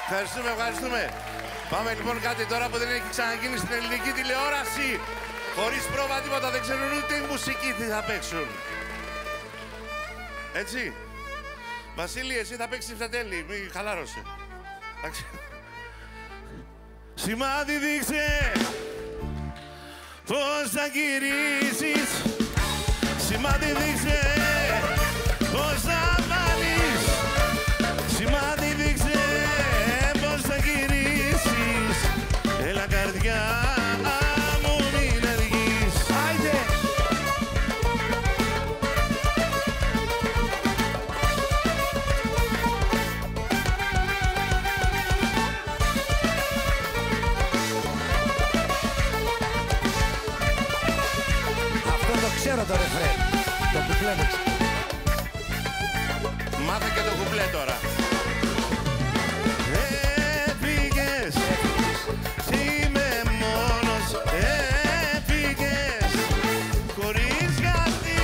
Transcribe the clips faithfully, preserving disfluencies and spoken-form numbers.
Ευχαριστούμε, ευχαριστούμε. Πάμε λοιπόν κάτι τώρα που δεν έχει ξαναγίνει στην ελληνική τηλεόραση. Χωρίς πρόβα τίποτα, δεν ξέρουν ούτε η μουσική τι θα παίξουν. Έτσι. Βασίλη, εσύ θα παίξεις στα τέλη, μη χαλάρωσε. Σημάδι δείξε πώς θα γυρίσεις. Σημάδι δείξε πώς θα βάλεις. Σημάδι δείξε πώς θα γυρίσεις. Έλα καρδιά μου μην αργείς. Άιντε! Αυτό το ξέρω το ρεφρέν. Το κουπλέ το ξέρω. Μάθε και το κουπλέ τώρα. Έφυγες, είμαι μόνος. Έφυγες, χωρίς γιατί.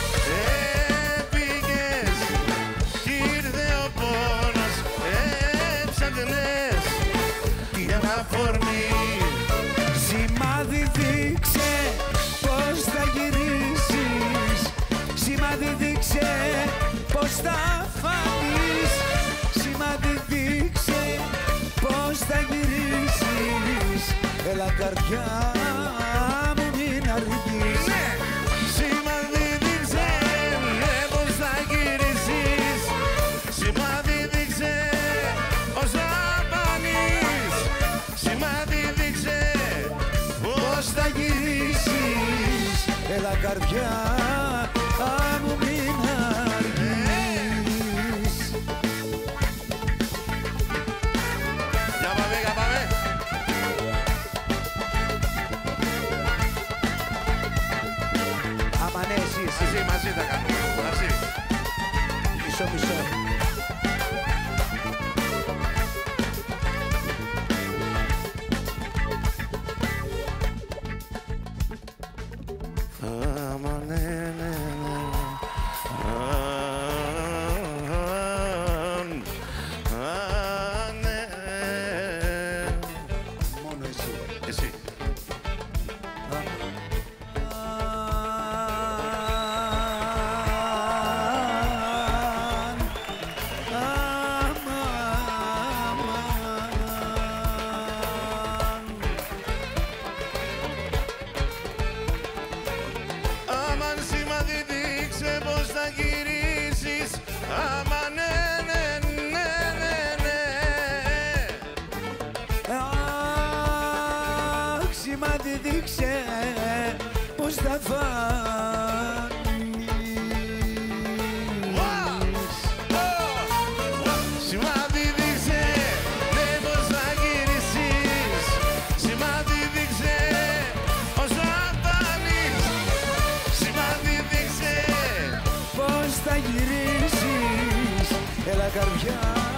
Έφυγες, κι ήρθε ο πόνος. Έψαχνες για να φορμή. Σημάδι δείξε πώς θα γυρίσεις. Σημάδι δείξε πώς θα φανείς. Σημάδι δείξε πώς θα γυρίσεις. Έλα καρδιά μου μην αργείς. Ναι! Σημάδι δείξε ναι, πώς θα γυρίσεις. Σημάδι δείξε πώς θα πάνεις. Σημάδι δείξε πώς Θα γυρίσεις. Έλα καρδιά μου μην αργείς. Για πάμε, για πάμε. Άμα ναι, εσύ, εσύ. Μαζί, μαζί θα κάνουμε. Μαζί. Μισό, μισό. Άμα ναι, ναι, ναι. Α, ναι. Μόνο εσύ. Εσύ. Αμάν σημάδι δείξε πώς θα γυρίσεις. Αμάν ναι, ναι, ναι, ναι, ναι. Αχ, σημάδι δείξε πώς θα φανείς. Σημάδι δείξε ναι, πώς θα γυρίσεις. Σημάδι δείξε πώς θα πάνεις. Σημάδι δείξε Πώς θα γυρίσεις. Έλα καρδιά